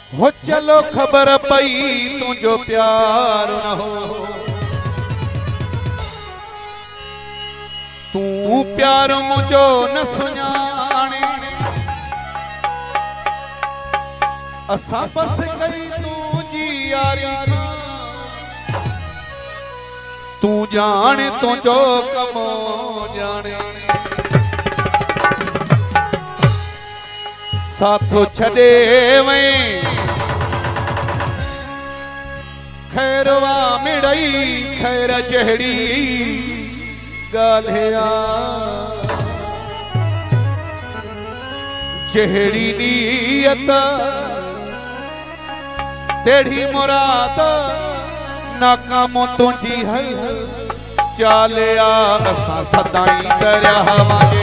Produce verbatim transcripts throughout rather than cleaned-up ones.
हो चलो खबर पई तुझो प्यार न हो, तू प्यार मुझो न सुञाणे, असा बस कई तू जी यारी, तू जाने तुझो कमो जाने, साथो छड़े वहीं खैरवा मिड़ई खैर जहड़ी गालिया, जहड़ी नीयत तेड़ी मुराद नाकामो तुझी है चालिया, असा सदाई डरिया हवांगे,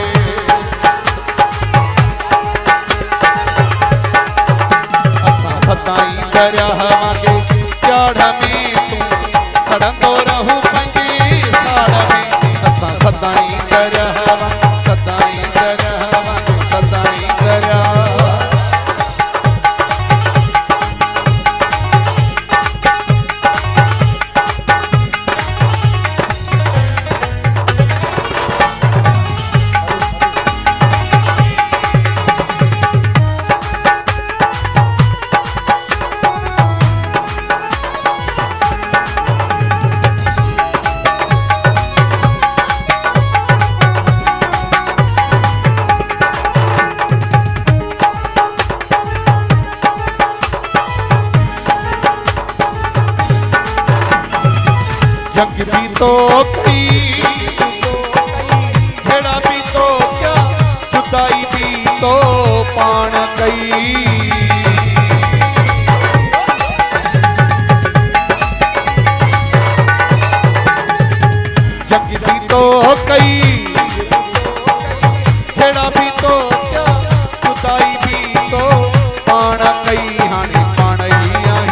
असा सदाई डरिया हवांगे, चाड़ में तू सड़ंदो रहू पंजी साड़ में, असा सदाई डरिया हवां सदाई डरिया हवां सदाई डरिया। जंग भी तो कई छेड़ा भी तो क्या जुदाई भी तो पाण कई, जंग भी तो कई छेड़ा भी तो क्या जुदाई भी तो पाण कई, हाणे पाण ही आई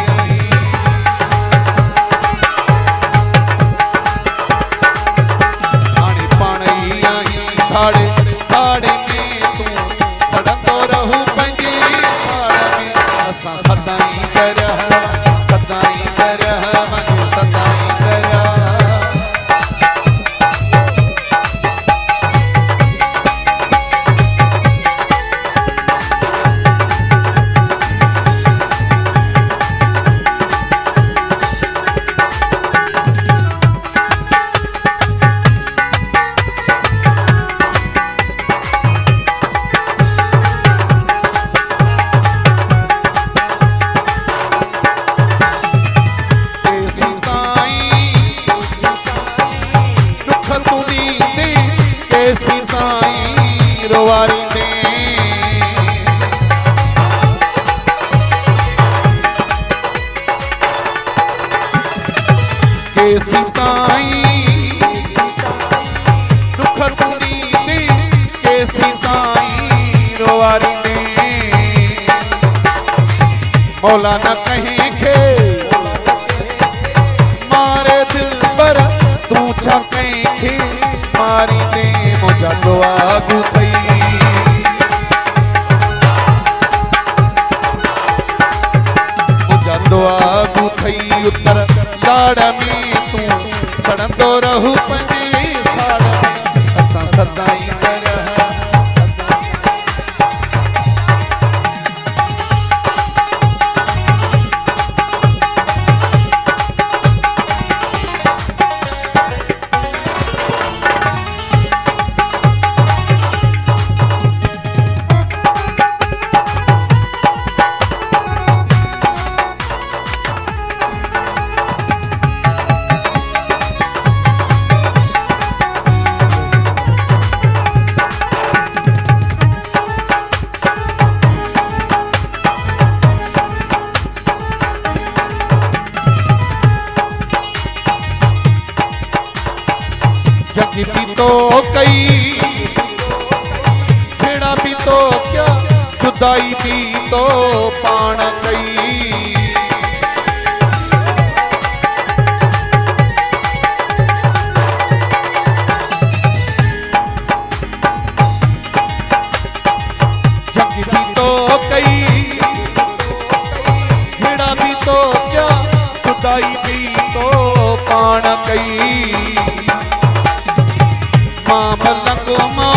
थाड़े थाड़े में तू सड़ंदो रहू पंजी साड़ में, असा सदाई डरिया सदाई डरिया सदाई डरिया। कैसी साईं रोवारी दे, कैसी साईं दुख तुनी दे, कैसी साईं रोवारी दे, मौला न कहीं खे मारे दिल पर तू छा कहीं खे मारी दे, मुझा दुआ गुथई मुझा दुआ गुथई, उत्तर लाड़ में तू सड़ंदो रहू पंजी साड़ में, असा सदाई डरिया। जंग भी तो कई छेड़ा भी तो क्या जुदाई भी तो पाण कई, जंग भी तो कई पाई भी तो पाण कई मां मलंग मां